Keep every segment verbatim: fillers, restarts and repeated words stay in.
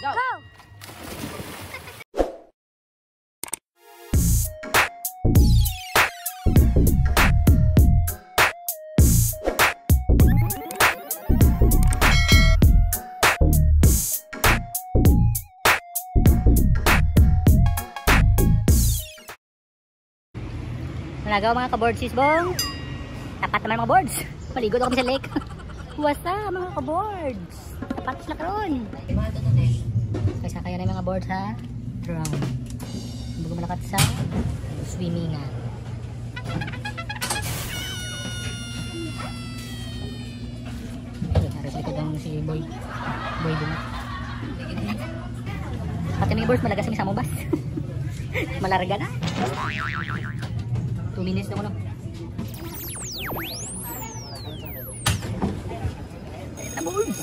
Go! Go! Nagawa mga ka-boardsis bong. Tapat naman mga boards. Maligo daw kami sa lake. Wasa mga ka-boards. Tapat sila karon. Kaysa kaya na yung mga boards ha. Drown. Bago malakat sa swimming ha. Ay, naras likod ang si Boy. Boy Bunat. Pati mga boards malagas kami sa mobas. Malarga na. two minutes na ko lang. Na boards.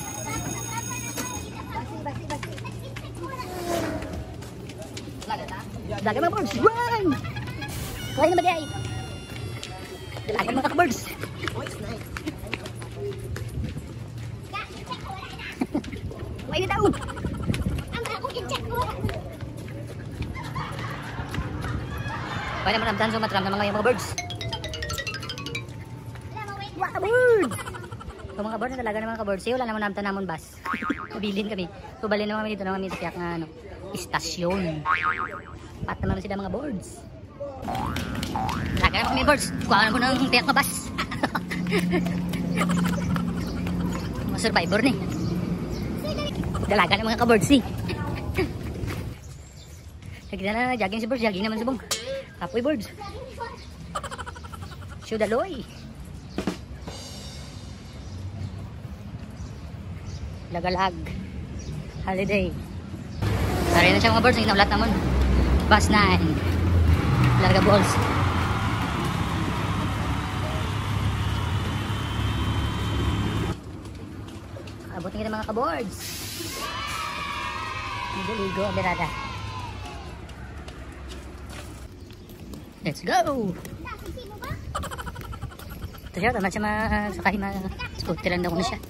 Dagan mga boards. Run! Kaya na bagay. Dagan mga ka-boards. Kaya na daw. Kaya naman namtan so matram na mga mga birds. Mga birds! So mga birds na talaga naman ka-birds. Wala naman namtan namon bus. Mabilin kami. Tubalin naman kami dito naman dito kaya nga ano, istasyon. Pat naman sila mga birds. Talaga naman kami birds. Kuha na mo ng tiyak na bus. Mga survivor ni. Dalaga ng mga ka-birds eh. Nakita na jogging si birds. Jogging naman si bong. Kapoy birds. Sudaloy. Lagalag. Holiday. Tari na siya mga birds. Naging naulat naman. Bus nine. Larga balls. Abutin kita mga ka-boards. Ligo-ligo. Berada. Let's go! Ito siya, tama siya masakay ma-scooter lang daw ko na siya.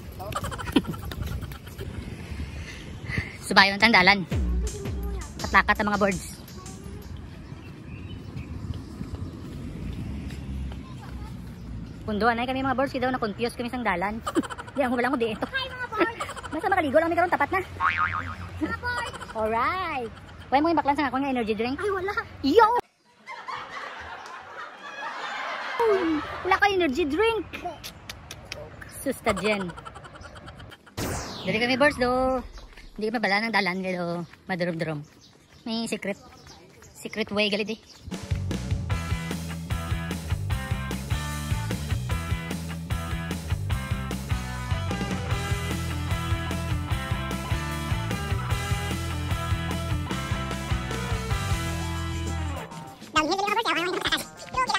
Subayo ng tandalan. Katlakat ang mga boards. Punduan na kami mga boards, daw na-confuse kami sang dalan. Di ang humalang ko di ito. Hi mga boards! Basta makaligo lang kami karoon, tapat na. Mga boards! Alright! Huwag mo yung baklan sa ako ng energy drink. Ay wala! Yo! Wala ka energy drink. Susta dyan. Dali kami birds do. Hindi kami bala ng dalan pero madurom-durom. May secret. Secret way galit eh. Downhill dali mga birds. Ayaw mga birds.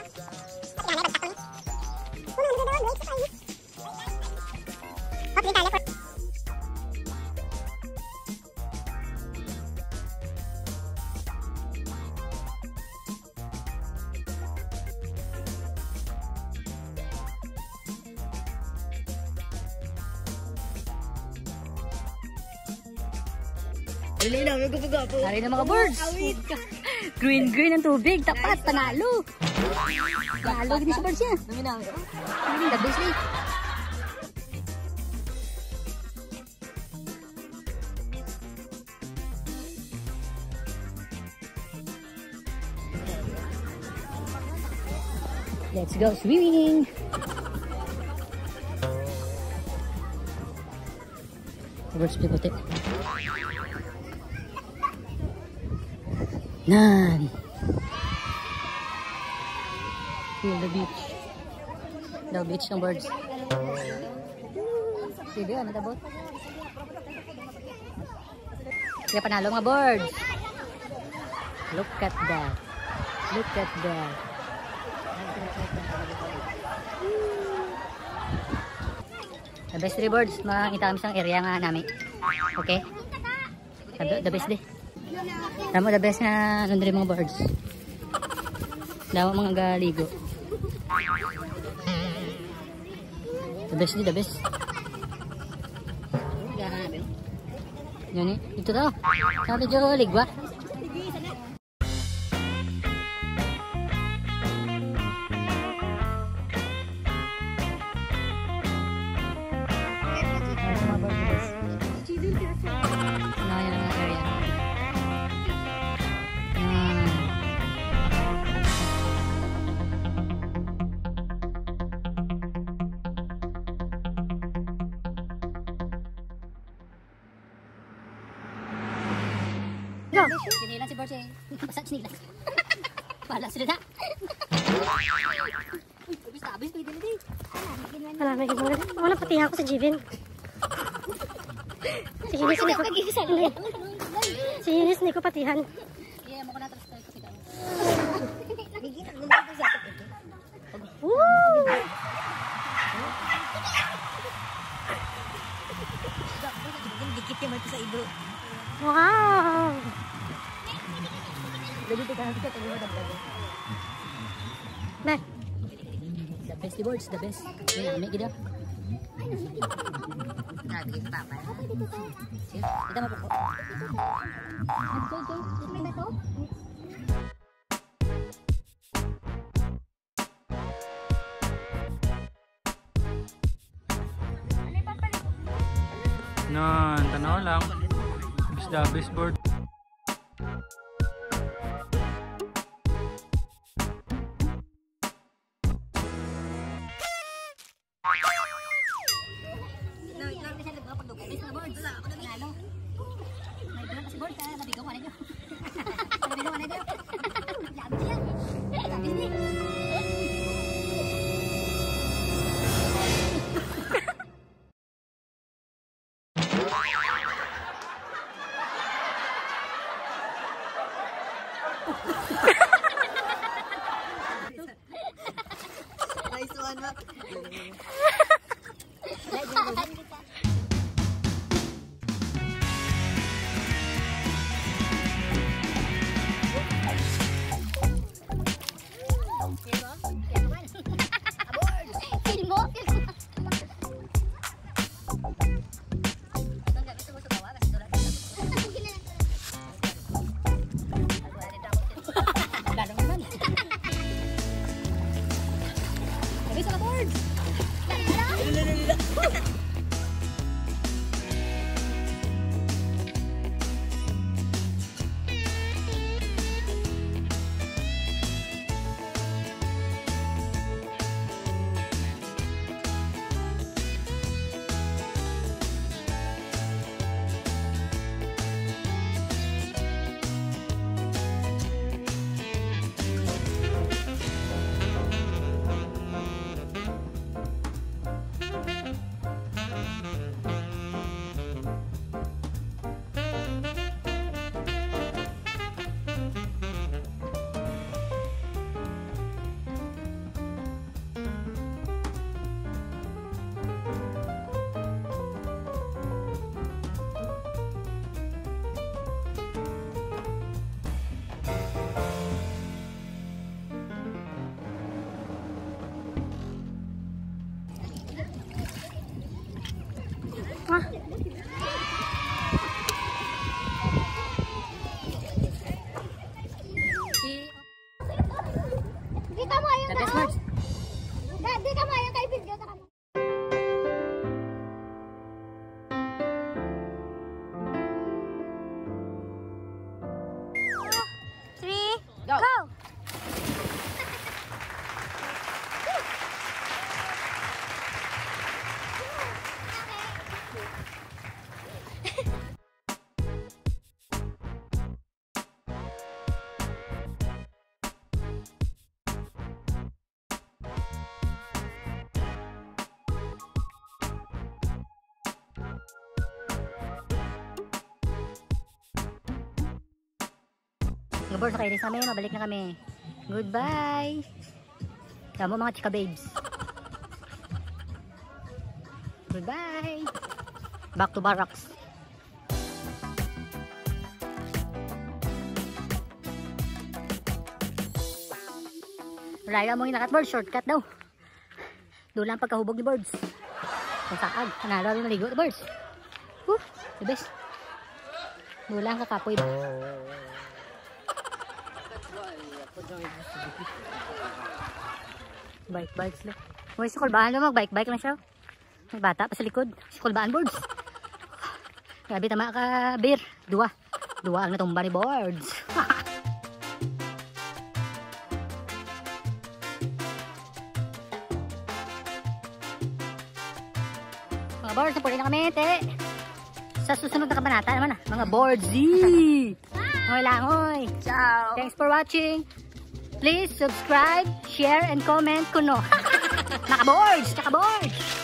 Hari na mga birds. Green green ang tubig. Tapat. Panalo. Panalo din sa birds niya. Ini the best nih. Let's go swimming. Birds pikuti. Nan. Feel the beach. The beach ng birds. Sige, ano tabot? Kaya panalo mga birds. Look at that. Look at that. The best three birds. Makakita kami sa area nga namin. Okay? The best di. Tama, the best na nandun mga birds. Dawa mga galigo. The best di, the best. Yan eh. Ito daw. Sa medyo ligwa. Go! Sinilan si Borse. Basag sinilan. Pala sila na. Uy, abis-abis. Pwede na din. Wala, may gagawin. Wala, patihan ko sa Jivin. Si Hinis, hindi ko. Si Hinis, hindi ko patihan. Iya, mo ko na tapos tayo kasi daw. Woo! Dikit yung sa ibro. Wow! Dali ito kahit ka tayo dagdagan. Be. The best boards, the best. Yan, may gida. Nagin pa pa. Kita mo po. Ito, ito. Ito ba ito? Nan, tanaw lang. Isda baseboard. Nice one, Mak. Dito mo ayun na. Dito mo ayun kay video ta kamo. Three, go! Go! Gabor, sa kairis kami, mabalik na kami. Goodbye. Tama mga chika babes. Goodbye. Back to barracks. Raya mo yung nakat board, shortcut daw. Doon lang pagkahubog ni birds. Kung saag, panalo rin maligo ni birds. Woo, the best. Bulang kakapoy ba? Bike-bikes lang. Uy, si Kulbaan ba? Mag-bike-bike lang siya. May bata pa sa likod. Si Kulbaan boards. Grabe tama ka, beer. Dua. Dua ang natumba ni boards. Mga boards, napuli na kami, te. Sa susunod na kabanata naman ah. Mga boardsy. Ngoy lang, ngoy. Ciao. Thanks for watching. Please subscribe, share, and comment kuno. Naka-boards! Naka-boards!